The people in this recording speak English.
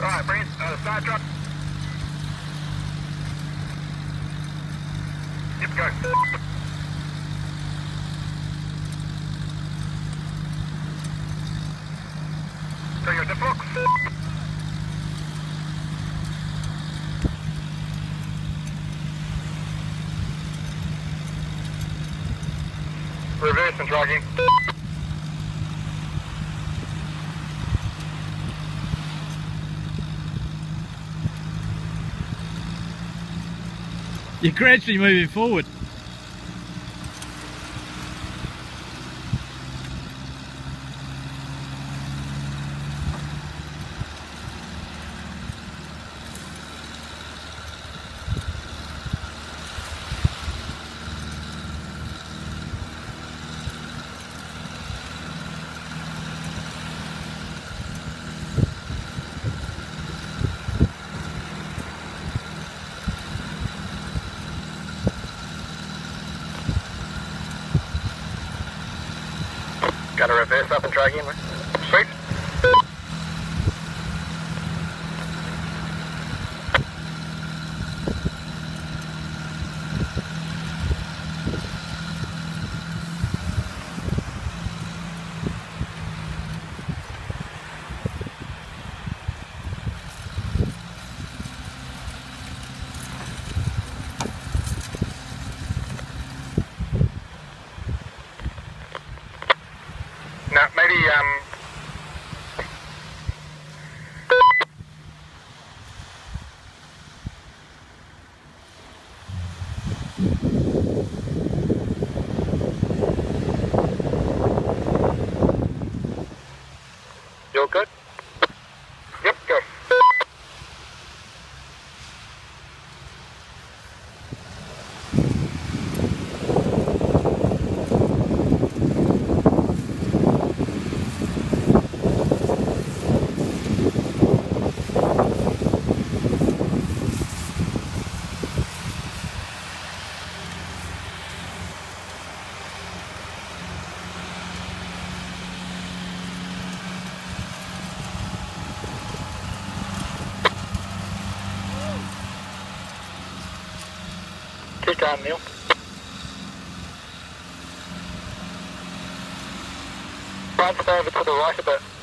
Alright, bring it, side drop. Yep, go. So you're the box. Reverse and dragging. You're gradually moving forward. Got to reverse up and drag in, mate. Sweet. Now, maybe, you're good? Yep, go. Keep going, Neil. Right over to the right a bit.